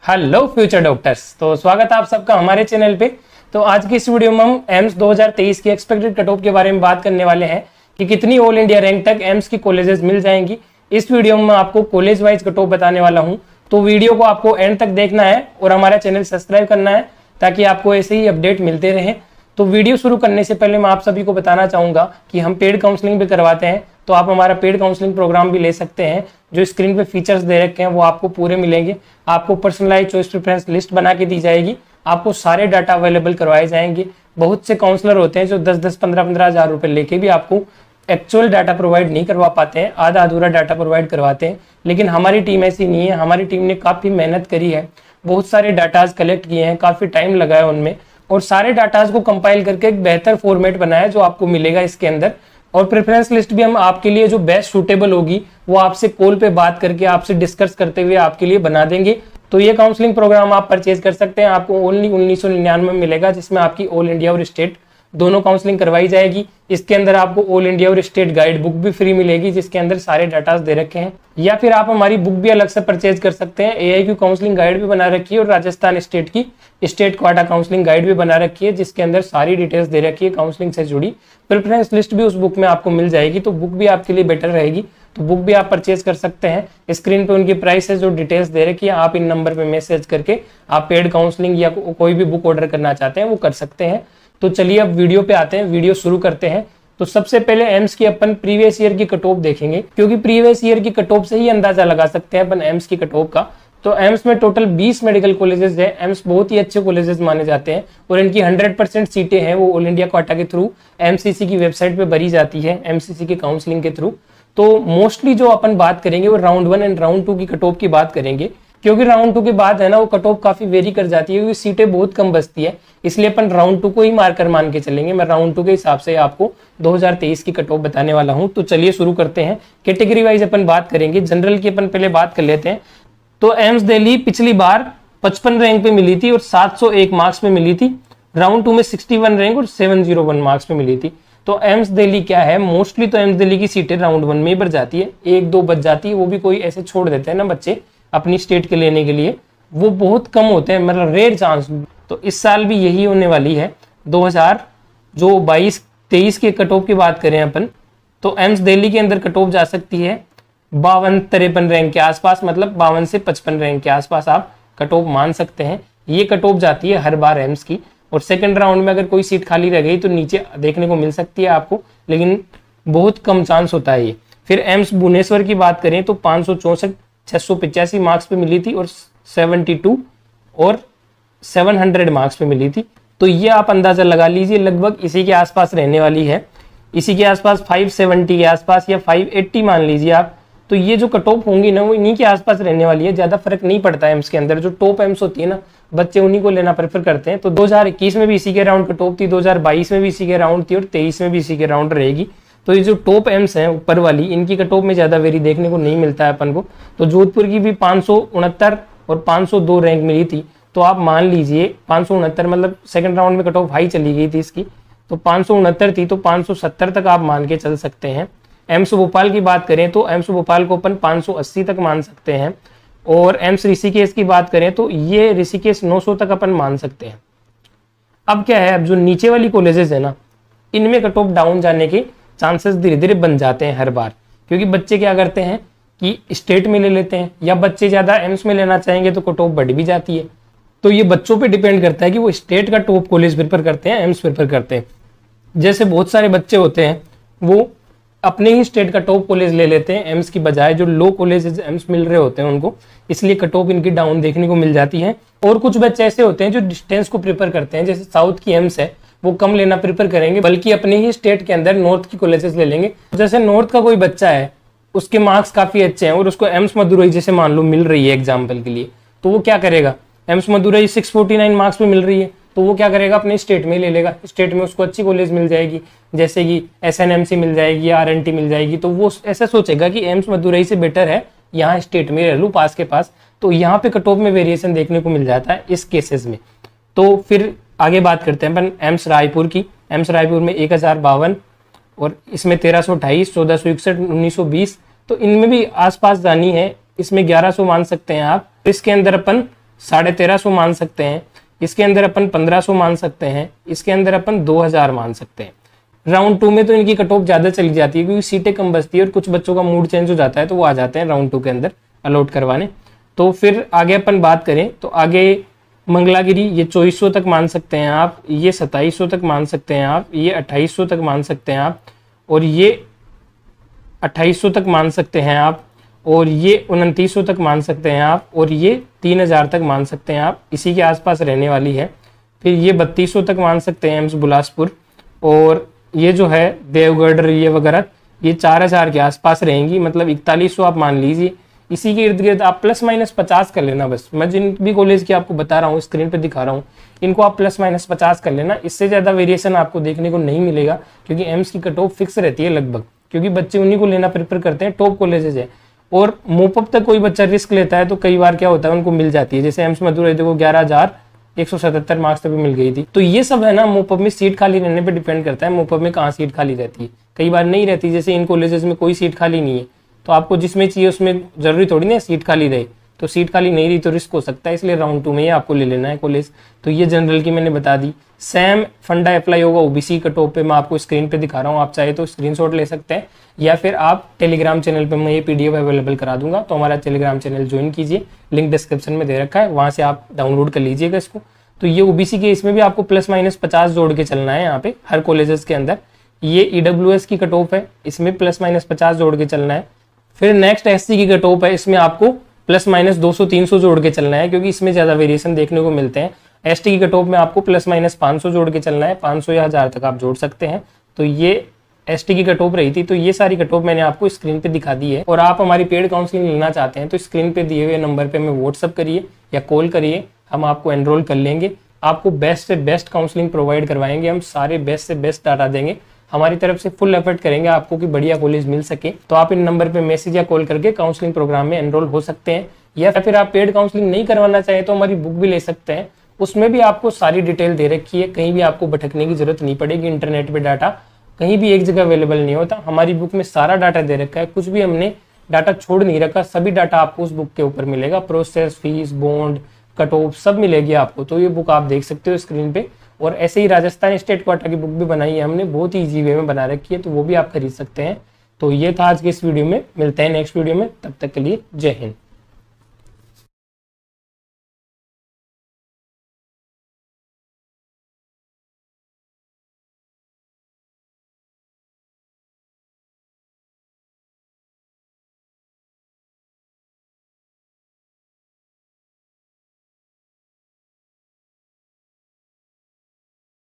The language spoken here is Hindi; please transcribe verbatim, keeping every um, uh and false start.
Hello future doctors. तो स्वागत है आप सबका हमारे चैनल पे। तो आज की इस वीडियो में हम एम्स दो हज़ार तेईस की एक्सपेक्टेड कट ऑफ के बारे में बात करने वाले हैं कि कितनी ऑल इंडिया रैंक तक एम्स की कॉलेजेस मिल जाएंगी। इस वीडियो में मैं आपको कॉलेज वाइज कट ऑफ बताने वाला हूं, तो वीडियो को आपको एंड तक देखना है और हमारा चैनल सब्सक्राइब करना है ताकि आपको ऐसे ही अपडेट मिलते रहे। तो वीडियो शुरू करने से पहले मैं आप सभी को बताना चाहूंगा कि हम पेड काउंसलिंग भी करवाते हैं, तो आप हमारा पेड काउंसलिंग प्रोग्राम भी ले सकते हैं। जो स्क्रीन पे फीचर्स दे रखे हैं वो आपको पूरे मिलेंगे। आपको पर्सनलाइज चॉइस प्रेफरेंस लिस्ट बना के दी जाएगी, आपको सारे डाटा अवेलेबल करवाए जाएंगे। बहुत से काउंसलर होते हैं जो दस दस पंद्रह पंद्रह हजार रुपए लेके भी आपको एक्चुअल डाटा प्रोवाइड नहीं करवा पाते हैं, आधा अधूरा डाटा प्रोवाइड करवाते हैं। लेकिन हमारी टीम ऐसी नहीं है, हमारी टीम ने काफी मेहनत करी है, बहुत सारे डाटाज कलेक्ट किए हैं, काफी टाइम लगा है उनमें और सारे डाटाज को कंपाइल करके एक बेहतर फॉर्मेट बनाया जो आपको मिलेगा इसके अंदर। और प्रेफरेंस लिस्ट भी हम आपके लिए जो बेस्ट सूटेबल होगी वो आपसे कॉल पे बात करके आपसे डिस्कस करते हुए आपके लिए बना देंगे। तो ये काउंसलिंग प्रोग्राम आप परचेज कर सकते हैं, आपको ओनली उन्नीस सौ निन्यानवे में मिलेगा, जिसमें आपकी ऑल इंडिया और स्टेट दोनों काउंसलिंग करवाई जाएगी। इसके अंदर आपको ऑल इंडिया और स्टेट गाइड बुक भी फ्री मिलेगी जिसके अंदर सारे डाटास दे रखे हैं, या फिर आप हमारी बुक भी अलग से परचेज कर सकते हैं। एआईक्यू काउंसलिंग गाइड भी बना रखी है और राजस्थान स्टेट की स्टेट क्वाटा काउंसलिंग गाइड भी बना रखी है जिसके अंदर सारी डिटेल्स दे रखी है काउंसलिंग से जुड़ी। प्रेफरेंस लिस्ट भी उस बुक में आपको मिल जाएगी, तो बुक भी आपके लिए बेटर रहेगी, तो बुक भी आप परचेज कर सकते हैं। स्क्रीन पे उनकी प्राइस है जो डिटेल्स दे रखी है, आप इन नंबर पे मैसेज करके आप पेड काउंसलिंग या को, कोई भी बुक ऑर्डर करना चाहते हैं वो कर सकते हैं। तो चलिए अब वीडियो पे आते हैं, वीडियो शुरू करते हैं। तो सबसे पहले एम्स की अपन प्रीवियस ईयर की कट ऑफ देखेंगे, क्योंकि प्रीवियस ईयर की कट ऑफ से ही अंदाजा लगा सकते हैं अपन एम्स की कट ऑफ का। तो एम्स में टोटल बीस मेडिकल कॉलेजेस है। एम्स बहुत ही अच्छे कॉलेजेस माने जाते हैं और इनकी हंड्रेड परसेंट सीटें हैं वो ऑल इंडिया क्वाटा के थ्रू एमसीसी की वेबसाइट पे भरी जाती है, एमसीसी के काउंसलिंग के थ्रू। तो मोस्टली जो अपन बात करेंगे वो round one and round two की कट ऑफ की बात करेंगे, क्योंकि राउंड टू के बाद है ना वो कट ऑफ काफी वेरी कर जाती है क्योंकि सीटें बहुत कम बचती है, इसलिए अपन राउंड टू को ही मार्कर मान के चलेंगे। मैं राउंड टू के हिसाब से आपको दो हज़ार तेईस की कट ऑफ बताने वाला हूं। तो चलिए शुरू करते हैं। कैटेगरी वाइज अपन बात करेंगे, जनरल की अपन पहले बात कर लेते हैं। तो एम्स दिल्ली पिछली बार पचपन रैंक पे मिली थी और सात सौ एक मार्क्स पे मिली थी। राउंड टू में इकसठ रैंक और सात सौ एक मार्क्स पे मिली थी। तो एम्स दिल्ली क्या है, मोस्टली तो एम्स दिल्ली की सीटें राउंड वन में ही बढ़ जाती है, एक दो बच जाती है, वो भी कोई ऐसे छोड़ देते हैं ना बच्चे अपनी स्टेट के लेने के लिए, वो बहुत कम होते हैं, मतलब रेयर चांस। तो इस साल भी यही होने वाली है। दो हज़ार जो बाईस तेईस के कट ऑफ की बात करें अपन, तो एम्स दिल्ली के अंदर कट ऑफ जा सकती है बावन तिरपन रैंक के आसपास, मतलब बावन से पचपन रैंक के आसपास आप कट ऑफ मान सकते हैं। ये कट ऑफ जाती है हर बार एम्स की। और सेकंड राउंड में अगर कोई सीट खाली रह गई तो नीचे देखने को मिल सकती है आपको, लेकिन बहुत कम चांस होता है ये। फिर एम्स भुवनेश्वर की बात करें तो पाँच सौ चौसठ छह सौ पिचासी मार्क्स पे मिली थी और बहत्तर और सात सौ मार्क्स पे मिली थी। तो ये आप अंदाजा लगा लीजिए लगभग इसी के आसपास रहने वाली है, इसी के आसपास पाँच सौ सत्तर के आसपास या पाँच सौ अस्सी मान लीजिए आप। तो ये जो कट ऑफ होंगी ना वो इन्हीं के आसपास रहने वाली है, ज्यादा फर्क नहीं पड़ता है एम्स के अंदर। जो टॉप एम्स होती है ना बच्चे उन्हीं को लेना प्रेफर करते हैं। तो दो हज़ार इक्कीस में भी इसी के राउंड कट ऑफ थी, दो हज़ार बाईस में भी इसी के राउंड थी और तेईस में भी इसी के राउंड रहेगी। तो ये जो टॉप एम्स हैं ऊपर वाली, इनकी कट ऑफ में ज्यादा वेरी देखने को नहीं मिलता है अपन को। तो जोधपुर की भी पाँच सौ उनहत्तर और पाँच सौ दो रैंक मिली थी, तो आप मान लीजिए पाँच सौ उनहत्तर मतलब सेकंड राउंड में कट ऑफ हाई चली गई थी इसकी, तो पाँच सौ उनहत्तर थी तो पाँच सौ सत्तर तक आप मान के चल सकते हैं। एम्स भोपाल की बात करें तो एम्स भोपाल को अपन पाँच सौ अस्सी तक मान सकते हैं। और एम्स ऋषिकेश की बात करें तो ये ऋषिकेश नौ सौ तक अपन मान सकते हैं। अब क्या है, अब जो नीचे वाली कॉलेजेस है ना इनमें कट ऑफ डाउन जाने के चांसेस धीरे धीरे बन जाते हैं हर बार, क्योंकि बच्चे क्या करते हैं कि स्टेट में ले लेते हैं या बच्चे ज्यादा एम्स में लेना चाहेंगे तो कट ऑफ बढ़ भी जाती है। तो ये बच्चों पे डिपेंड करता है कि वो स्टेट का टॉप कॉलेज प्रेफर करते हैं एम्स प्रेफर करते हैं। जैसे बहुत सारे बच्चे होते हैं वो अपने ही स्टेट का टॉप कॉलेज ले लेते हैं एम्स की बजाय, जो लो कॉलेज एम्स मिल रहे होते हैं उनको, इसलिए कट ऑफ इनकी डाउन देखने को मिल जाती है। और कुछ बच्चे ऐसे होते हैं जो डिस्टेंस को प्रेफर करते हैं, जैसे साउथ की एम्स है वो कम लेना प्रेफर करेंगे, बल्कि अपने ही स्टेट के अंदर नॉर्थ की कॉलेजेस ले लेंगे। जैसे नॉर्थ का कोई बच्चा है उसके मार्क्स काफी अच्छे हैं और उसको एम्स मदुरई जैसे मान लो मिल रही है एग्जाम्पल के लिए, तो वो क्या करेगा, एम्स मदुरई छह सौ उनचास मार्क्स पे मिल रही है तो वो क्या करेगा अपने स्टेट में ले लेगा। स्टेट में उसको अच्छी कॉलेज मिल जाएगी, जैसे कि एसएनएमसी मिल जाएगी या आरएनटी मिल जाएगी, तो वो ऐसा सोचेगा कि एम्स मदुरई से बेटर है यहाँ स्टेट में रह लूँ पास के पास। तो यहाँ पे कट ऑफ में वेरिएशन देखने को मिल जाता है इस केसेस में। तो फिर आगे बात करते हैं अपन एम्स रायपुर की। एम्स रायपुर में एक हजार बावन और इसमें तेरह सौ अट्ठाईस चौदह सौ इकसठ उन्नीस सौ बीस, तो इनमें भी आसपास जानी है, इसमें ग्यारह सौ मान सकते हैं आप। इसके अंदर अपन साढ़े तेरह सौ मान सकते हैं, इसके अंदर अपन पंद्रह सौ मान सकते हैं, इसके अंदर अपन दो हजार मान सकते हैं। राउंड टू में तो इनकी कट ऑफ ज्यादा चली जाती है क्योंकि सीटें कम बचती है और कुछ बच्चों का मूड चेंज हो जाता है तो वो आ जाते हैं राउंड टू के अंदर अलॉट करवाने। तो फिर आगे अपन बात करें तो आगे मंगलागिरी ये चौबीस सौ तक मान सकते हैं आप, ये सत्ताईस सौ तक मान सकते हैं आप, ये अट्ठाईस सौ तक मान सकते हैं आप, और ये अट्ठाईस सौ तक मान सकते हैं आप, और ये उनतीस सौ तक मान सकते हैं आप, और ये तीन हजार तक मान सकते हैं आप, इसी के आसपास रहने वाली है। फिर ये बत्तीस सौ तक मान सकते हैं एम्स बिलासपुर, और ये जो है देवगढ़ ये वगैरह ये चार हजार के आसपास रहेंगी, मतलब इकतालीस सौ आप मान लीजिए। इसी के इर्द गिर्द आप प्लस माइनस पचास कर लेना बस। मैं जिन भी कॉलेज की आपको बता रहा हूँ स्क्रीन पे दिखा रहा हूँ इनको आप प्लस माइनस पचास कर लेना, इससे ज्यादा वेरिएशन आपको देखने को नहीं मिलेगा क्योंकि एम्स की कट ऑफ फिक्स रहती है लगभग, क्योंकि बच्चे उन्हीं को लेना प्रेफर करते हैं, टॉप कॉलेजेस है। और मोपअप तक कोई बच्चा रिस्क लेता है तो कई बार क्या होता है उनको मिल जाती है, जैसे एम्स मधुरई को ग्यारह हजार एक सौ सतहत्तर मार्क्स तक भी मिल गई थी। तो ये सब है ना मोपअप में सीट खाली रहने पे डिपेंड करता है, मोपअप में कहाँ सीट खाली रहती है, कई बार नहीं रहती। जैसे इन कॉलेजेस में कोई सीट खाली नहीं है तो आपको जिसमें चाहिए उसमें जरूरी थोड़ी ना सीट खाली रहे, तो सीट खाली नहीं रही तो रिस्क हो सकता है, इसलिए राउंड टू में ही आपको ले लेना है कॉलेज। तो ये जनरल की मैंने बता दी। सेम फंडा अप्लाई होगा ओबीसी कट ऑफ पे, मैं आपको स्क्रीन पे दिखा रहा हूँ, आप चाहे तो स्क्रीनशॉट ले सकते हैं या फिर आप टेलीग्राम चैनल पे मैं ये पीडीएफ अवेलेबल करा दूंगा, तो हमारा टेलीग्राम चैनल ज्वाइन कीजिए, लिंक डिस्क्रिप्शन में दे रखा है, वहां से आप डाउनलोड कर लीजिएगा इसको। तो ये ओबीसी के इसमें भी आपको प्लस माइनस पचास जोड़ के चलना है यहाँ पे हर कॉलेजेस के अंदर। ये ईडब्ल्यूएस की कट ऑफ है, इसमें प्लस माइनस पचास जोड़ के चलना है। फिर नेक्स्ट एससी की कट ऑफ है, इसमें आपको प्लस माइनस दो सौ तीन सौ जोड़ के चलना है क्योंकि इसमें ज्यादा वेरिएशन देखने को मिलते हैं। एसटी की कट ऑफ में आपको प्लस माइनस पाँच सौ जोड़ के चलना है, पाँच सौ या हजार तक आप जोड़ सकते हैं। तो ये एसटी की कट ऑफ रही थी। तो ये सारी कट ऑफ मैंने आपको स्क्रीन पे दिखा दी है, और आप हमारी पेड काउंसलिंग लेना चाहते हैं तो स्क्रीन पे दिए हुए नंबर पे हमें व्हाट्सअप करिए या कॉल करिए, हम आपको एनरोल कर लेंगे, आपको बेस्ट से बेस्ट काउंसलिंग प्रोवाइड करवाएंगे, हम सारे बेस्ट से बेस्ट डाटा देंगे, हमारी तरफ से फुल एफर्ट करेंगे आपको कि बढ़िया कॉलेज मिल सके। तो आप इन नंबर पे मैसेज या कॉल करके काउंसलिंग प्रोग्राम में एनरोल हो सकते हैं, या फिर आप पेड काउंसलिंग नहीं करवाना चाहें तो हमारी बुक भी ले सकते हैं, उसमें भी आपको सारी डिटेल दे रखी है, कहीं भी आपको भटकने की जरूरत नहीं पड़ेगी। इंटरनेट पे डाटा कहीं भी एक जगह अवेलेबल नहीं होता, हमारी बुक में सारा डाटा दे रखा है, कुछ भी हमने डाटा छोड़ नहीं रखा, सभी डाटा आपको उस बुक के ऊपर मिलेगा, process, fees, bond, cut off सब मिलेगी आपको। तो ये बुक आप देख सकते हो स्क्रीन पे। और ऐसे ही राजस्थान स्टेट क्वाटा की बुक भी बनाई है हमने, बहुत ही इजी वे में बना रखी है, तो वो भी आप खरीद सकते हैं। तो ये था आज के इस वीडियो में, मिलते हैं नेक्स्ट वीडियो में, तब तक के लिए जय हिंद।